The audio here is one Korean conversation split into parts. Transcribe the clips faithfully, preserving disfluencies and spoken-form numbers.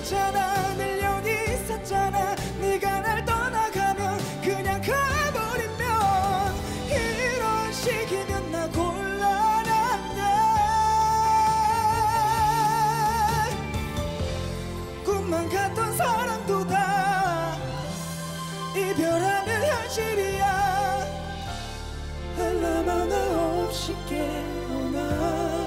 있었잖아, 늘 여기 있었잖아. 네가 날 떠나가면 그냥 가버리면 이런 식이면 나 곤란한데. 꿈만 같던 사랑도 다 이별하면 현실이야. 알람 하나 없이 깨어나.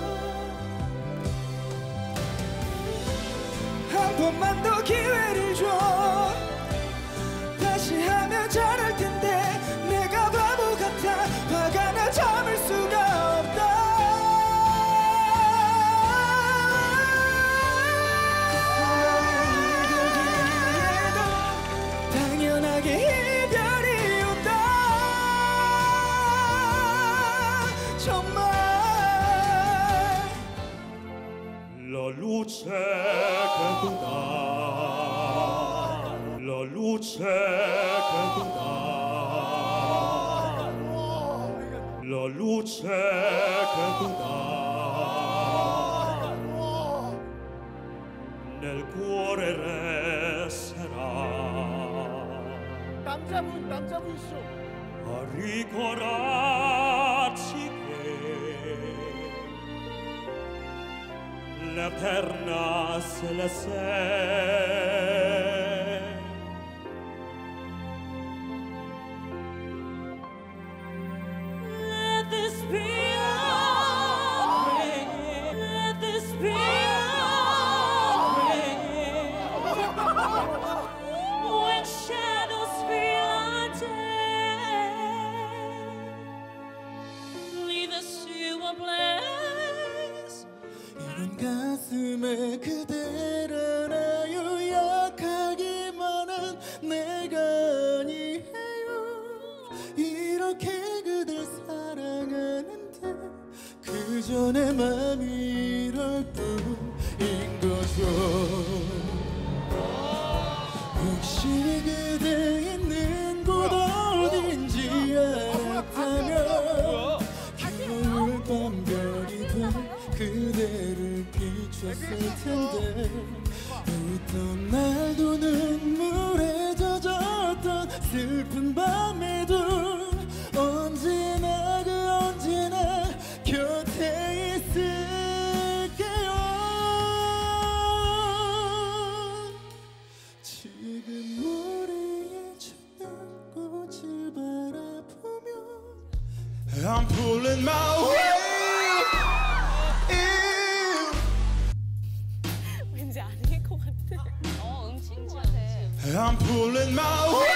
한 번만 더 기회를 줘. 다시 하면 잘할 텐데 내가 바보 같아. 화가 나 참을 수가 없다. 당연하게 이별이 온다. 정말 La luce che tu dai, la luce che tu dai, la luce che tu dai, nel cuore resterà. 남자분, 남자분 있어. A ricordarci che l'eterna se la sei. Let this be our prayer. Let this be our prayer. When shadows fill our day, lead us to a place. 이런 가슴에 그대를 안아요. 약하기만 한 내가 아니에요. 이렇게 그댈 사랑하는데 그저 내 맘이 이럴 뿐인 거죠. 혹시 그대 있는 곳 어딘지 알았다면 겨울 밤 별이 돼 그대를 비췄을 텐데. 웃던 날도 눈물에 젖었던 슬픈 밤에도 언제나 그 언제나 곁에 있을게요. 지금 머리에 젖는 꽃을 바라보며 I'm pulling my way. 왠지 아닐 것 같아. 어, 음치인 것 같아. I'm pulling my way.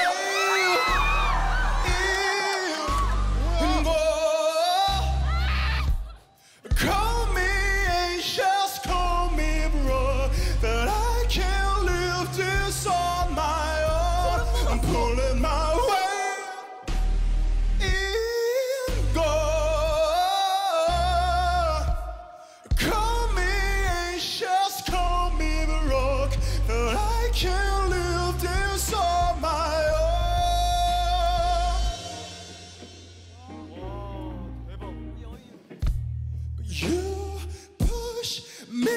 Call me anxious, call me broad, that I can't live this on my own. I'm pulling my way in God. Call me anxious, call me broke, that I can't live this on my own. But you push me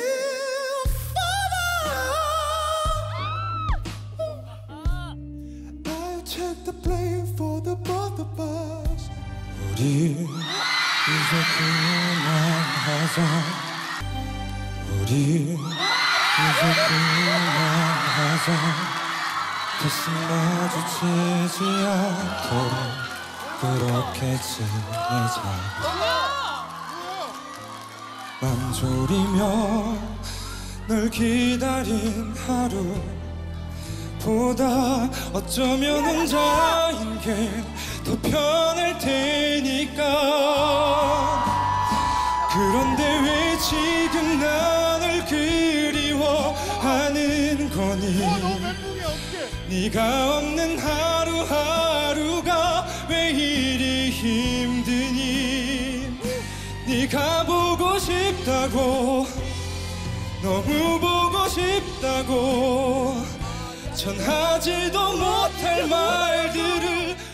forward. I'll take the blame for the both of us. 우리 이제 그만하자. 우리 이제 그만하자. 다시 마주치지 않도록 그렇게 지내자. 맘 졸이며 널 기다린 하루보다 어쩌면 혼자인 게 더 편할 테니까. 그런데 왜 지금 나를 그리워하는 거니? 네가 없는 하루하루가 왜 이리 힘드니? 네가 보고 싶다고, 너무 보고 싶다고 전하지도 못할 말들을